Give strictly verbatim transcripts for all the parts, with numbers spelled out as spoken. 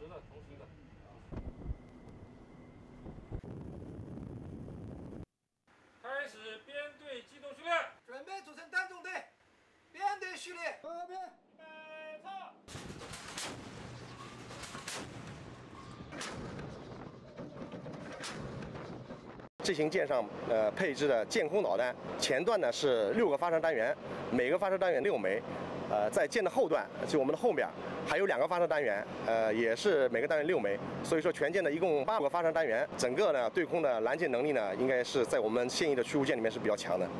时呢，同时呢。开始编队机动训练， 准备组成单纵队，编队序列，各编。 备操。 这型舰上呃配置的舰空导弹，前段呢是六个发射单元，每个发射单元六枚。呃，在舰的后段，就我们的后面还有两个发射单元，呃，也是每个单元六枚。所以说全舰的一共八个发射单元，整个呢对空的拦截能力呢，应该是在我们现役的驱逐舰里面是比较强的。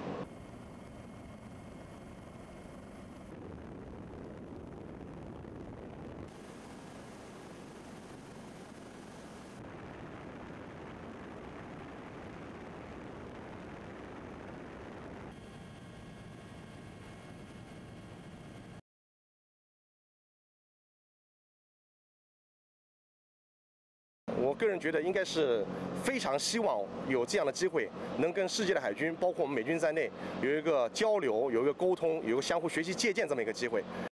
我个人觉得应该是非常希望有这样的机会，能跟世界的海军，包括我们美军在内，有一个交流，有一个沟通，有一个相互学习借鉴这么一个机会。